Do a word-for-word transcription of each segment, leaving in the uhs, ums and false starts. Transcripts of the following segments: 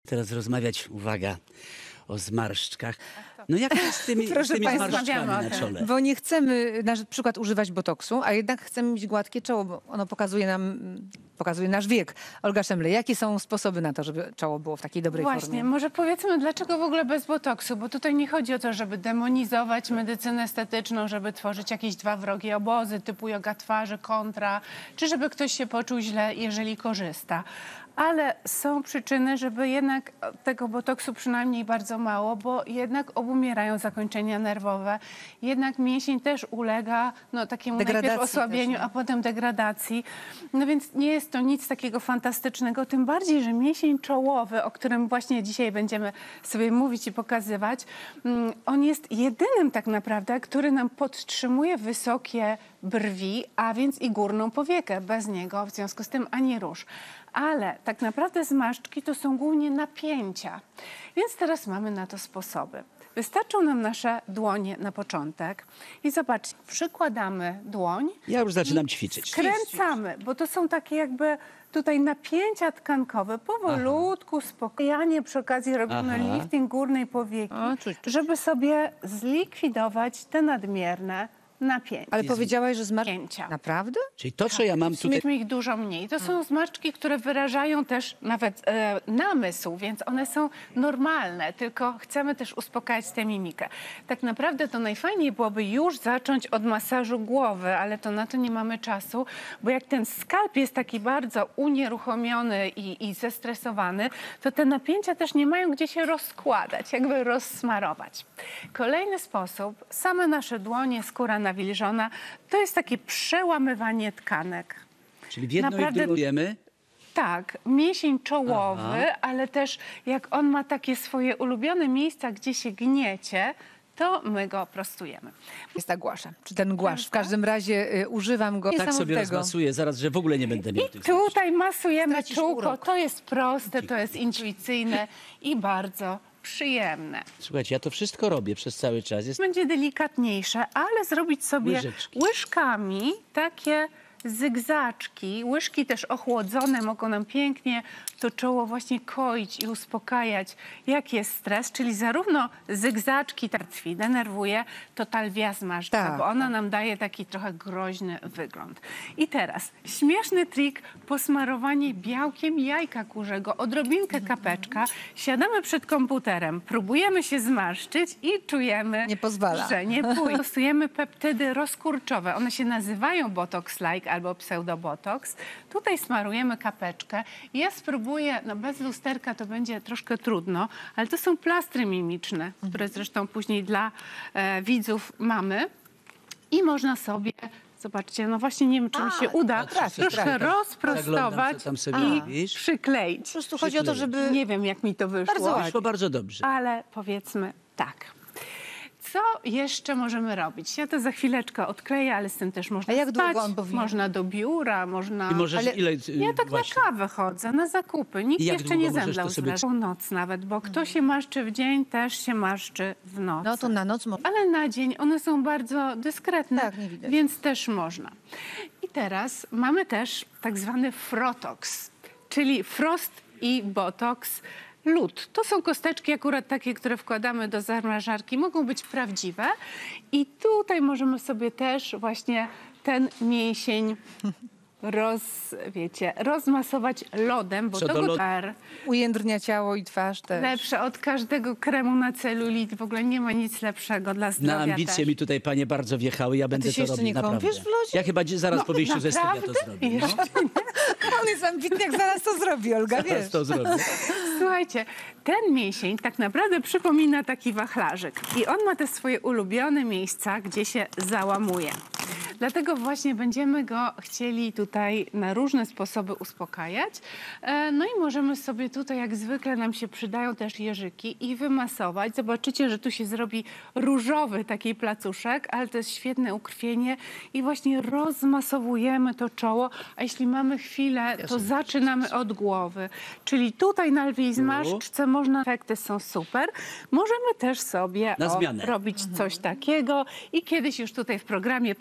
teraz rozmawiać, uwaga, o zmarszczkach. No jak to jest z tymi, z tymi zmarszczkami na czole? Bo nie chcemy na przykład używać botoksu, a jednak chcemy mieć gładkie czoło, bo ono pokazuje nam, pokazuje nasz wiek. Olga Szemle, jakie są sposoby na to, żeby czoło było w takiej dobrej Właśnie, formie? może powiedzmy, dlaczego w ogóle bez botoksu? Bo tutaj nie chodzi o to, żeby demonizować medycynę estetyczną, żeby tworzyć jakieś dwa wrogie obozy typu joga twarzy, kontra, czy żeby ktoś się poczuł źle, jeżeli korzysta. Ale są przyczyny, żeby jednak tego botoksu przynajmniej bardzo mało, bo jednak obumierają zakończenia nerwowe. Jednak mięsień też ulega no, takiemu Degradacji najpierw osłabieniu, też, no. a potem degradacji. No więc nie jest to nic takiego fantastycznego, tym bardziej, że mięsień czołowy, o którym właśnie dzisiaj będziemy sobie mówić i pokazywać, on jest jedynym tak naprawdę, który nam podtrzymuje wysokie brwi, a więc i górną powiekę. Bez niego w związku z tym ani rusz. Ale tak naprawdę zmarszczki to są głównie napięcia. Więc teraz mamy na to sposoby. Wystarczą nam nasze dłonie na początek i zobaczcie, przykładamy dłoń. Ja już zaczynam ćwiczyć. Skręcamy, bo to są takie jakby tutaj napięcia tkankowe, powolutku, spokojnie, przy okazji robimy Aha. lifting górnej powieki, O, czuć, czuć. żeby sobie zlikwidować te nadmierne napięcia. Ale powiedziałaś, że zmarszczki... Napięcia. Naprawdę? Czyli to, co ja mam tutaj... Mieliśmy ich dużo mniej. To są zmarszczki, które wyrażają też nawet e, namysł, więc one są normalne, tylko chcemy też uspokajać tę mimikę. Tak naprawdę to najfajniej byłoby już zacząć od masażu głowy, ale to na to nie mamy czasu, bo jak ten skalp jest taki bardzo unieruchomiony i, i zestresowany, to te napięcia też nie mają gdzie się rozkładać, jakby rozsmarować. Kolejny sposób, same nasze dłonie, skóra nawilżona, to jest takie przełamywanie tkanek. Czyli w jedno Naprawdę- i w drugujemy. Tak, mięsień czołowy, Aha. ale też jak on ma takie swoje ulubione miejsca, gdzie się gniecie, to my go prostujemy. Jest ta głasza, czy ten głaszcz. W każdym razie y, używam go. Tak sobie Niesamowitego. rozmasuję zaraz, że w ogóle nie będę miał I tych tutaj masujemy Stracisz czółko. urok. To jest proste, to jest intuicyjne i bardzo przyjemne. Słuchajcie, ja to wszystko robię przez cały czas. Jest... Będzie delikatniejsze, ale zrobić sobie Łyżeczki. łyżkami takie zygzaczki. Łyżki też ochłodzone mogą nam pięknie to czoło właśnie koić i uspokajać, jak jest stres, czyli zarówno zygzaczki tartwi denerwuje, to ta lwia zmarszczka, Tak, bo ona tak. nam daje taki trochę groźny wygląd. I teraz śmieszny trik, posmarowanie białkiem jajka kurzego, odrobinkę kapeczka, siadamy przed komputerem, próbujemy się zmarszczyć i czujemy, Nie pozwala. że nie pójdzie. Stosujemy peptydy rozkurczowe, one się nazywają botox-like albo pseudobotox. Tutaj smarujemy kapeczkę. Ja spróbuję, no bez lusterka to będzie troszkę trudno, ale to są plastry mimiczne, które zresztą później dla e, widzów mamy. I można sobie, zobaczcie, no właśnie nie wiem, czy mi się uda, trafi, troszkę trafi. rozprostować Zaglądam, co tam sobie i robisz. przykleić. Po prostu chodzi o to, żeby... Nie wiem, jak mi to wyszło. Bardzo ładnie. Wyszło bardzo dobrze. Ale powiedzmy tak. Co jeszcze możemy robić? Ja to za chwileczkę odkleję, ale z tym też można A jak spać, długo on powinien? można do biura, można... I możesz ale ile... ja tak właśnie. na kawę chodzę, na zakupy. Nikt I jak jeszcze długo nie możesz zemdlał to sobie- zresztą. Noc nawet, bo kto się marszczy w dzień, też się marszczy w nocy. No to na noc... Mo... Ale na dzień one są bardzo dyskretne, Tak, nie widać. więc też można. I teraz mamy też tak zwany frotox, czyli frost i botox. Lód. To są kosteczki akurat takie, które wkładamy do zamrażarki. Mogą być prawdziwe. I tutaj możemy sobie też właśnie ten mięsień roz, wiecie, rozmasować lodem, bo Co to do go lodu- par Ujędrnia ciało i twarz też. lepsze od każdego kremu na celulit. W ogóle nie ma nic lepszego dla zdrowia Na ambicje też. mi tutaj panie bardzo wjechały, ja będę się to jeszcze robił nie naprawdę. kąpiesz w lodzie? Ja chyba dzi- zaraz po wyjściu ze studia to naprawdę? zrobię. No. Jeszcze On jest ambitny, jak zaraz to zrobi, Olga, wiesz. Zaraz to zrobię. Słuchajcie, ten mięsień tak naprawdę przypomina taki wachlarzyk i on ma te swoje ulubione miejsca, gdzie się załamuje. Dlatego właśnie będziemy go chcieli tutaj na różne sposoby uspokajać. E, No i możemy sobie tutaj, jak zwykle nam się przydają też jeżyki i wymasować. Zobaczycie, że tu się zrobi różowy taki placuszek, ale to jest świetne ukrwienie i właśnie rozmasowujemy to czoło, a jeśli mamy chwilę, to zaczynamy od głowy. Czyli tutaj na lwiej zmarszczce można, efekty są super. Możemy też sobie Na o, zmianę. robić coś takiego i kiedyś już tutaj w programie pokazywałam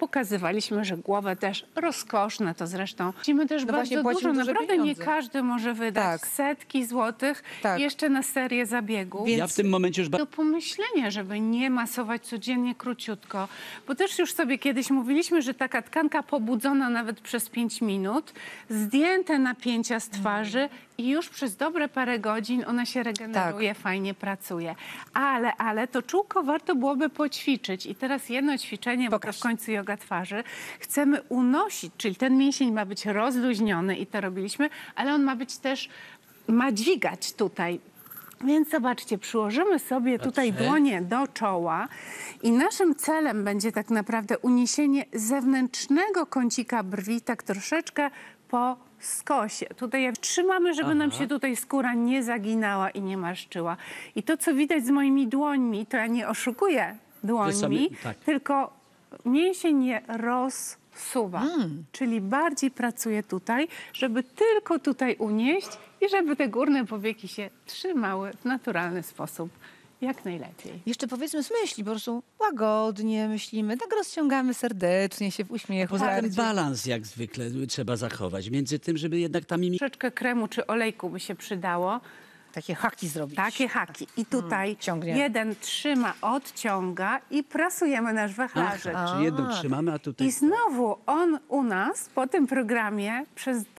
zdecydowaliśmy, że głowę też rozkoszne, to zresztą płacimy też No właśnie, bardzo płacimy dużo. duże Naprawdę nie pieniądze. każdy może wydać Tak. setki złotych Tak. jeszcze na serię zabiegów. Więc- Ja w tym momencie już... Ba- Do pomyślenia, żeby nie masować codziennie króciutko, bo też już sobie kiedyś mówiliśmy, że taka tkanka pobudzona nawet przez pięć minut, zdjęte napięcia z twarzy i już przez dobre parę godzin ona się regeneruje, fajnie pracuje. Ale, ale to czółko warto byłoby poćwiczyć i teraz jedno ćwiczenie, bo to Pokaż. w końcu joga twarzy, chcemy unosić, czyli ten mięsień ma być rozluźniony i to robiliśmy, ale on ma być też, ma dźwigać tutaj. Więc zobaczcie, przyłożymy sobie tutaj Patrzę. dłonie do czoła i naszym celem będzie tak naprawdę uniesienie zewnętrznego kącika brwi, tak troszeczkę po skosie. Tutaj jak trzymamy, żeby nam się tutaj skóra nie zaginała i nie marszczyła. I to, co widać z moimi dłońmi, to ja nie oszukuję dłońmi, sobie- tak. tylko mięsień je rozsuwa. Czyli bardziej pracuję tutaj, żeby tylko tutaj unieść i żeby te górne powieki się trzymały w naturalny sposób. Jak najlepiej. Jeszcze powiedzmy z myśli, po prostu łagodnie myślimy, tak rozciągamy serdecznie się w uśmiechu. Poza tym bardziej. balans jak zwykle trzeba zachować. Między tym, żeby jednak ta mimika... Troszeczkę kremu czy olejku by się przydało. Takie haki zrobić. Takie haki. I tutaj ciągnie. jeden trzyma, odciąga i prasujemy nasz wachlarzyk. Aha, czyli jedną trzymamy, a tutaj... I znowu on u nas po tym programie przez